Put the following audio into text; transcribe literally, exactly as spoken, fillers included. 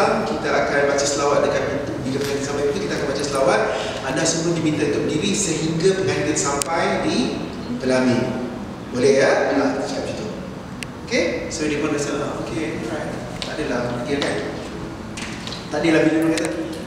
datang, kita akan baca selawat dekat pintu. Bila pengantin sampai pintu, kita akan baca selawat. Anda semua diminta untuk berdiri sehingga pengantin sampai di pelamin. Boleh ya? Nah, cakap macam tu. Okay? So dia pun rasa, okay, right. Tak adalah, dia kan? Tak adalah bila dia kata,